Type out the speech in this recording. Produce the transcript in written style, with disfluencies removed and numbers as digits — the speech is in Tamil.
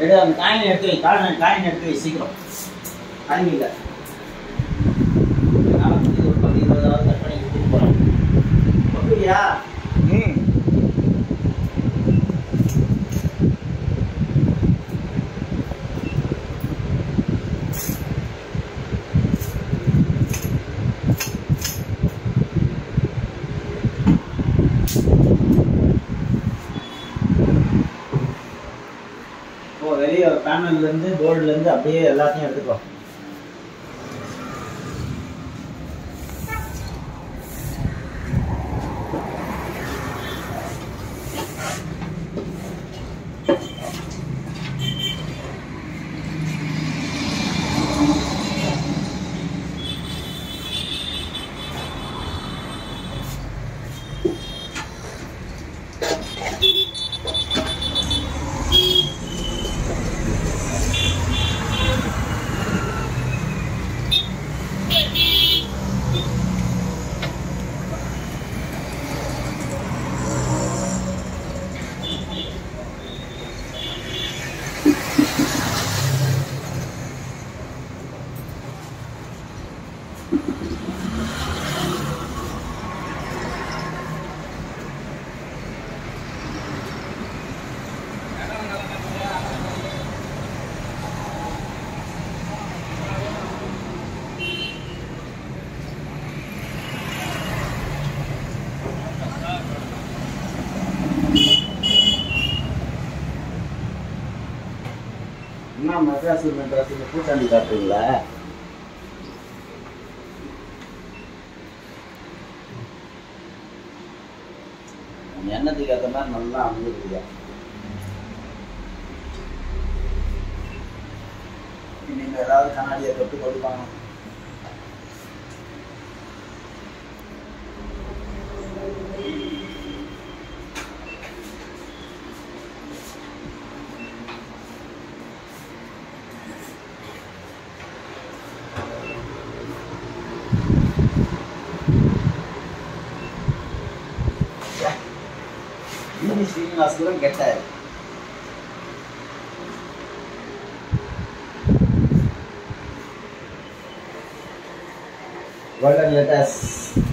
எடு அந்த காயின் எடுத்து வை, காயின் எடுத்து வை சீக்கிரம். காயின் இல்லை நான் இது ஒரு 10-20 கட் பண்ணி கொடுத்துட்டு போகிறேன். ஓகேயா? வெளியே பேனல்லேருந்து போர்டுலேருந்து அப்படியே எல்லாத்தையும் எடுத்துக்கோ. என்ன மெட்ராஸ் பூச்சாண்டி காட்டுறீங்களா? எண்ணத்துக்கு ஏற்ற மாதிரி நல்லா அமைஞ்சிருக்கியா? நீங்க ஏதாவது கண்ணாடியை தொட்டு கொடுப்பாங்க. ஸ்ரீனிவாசன் கேட்டார். Golden letters.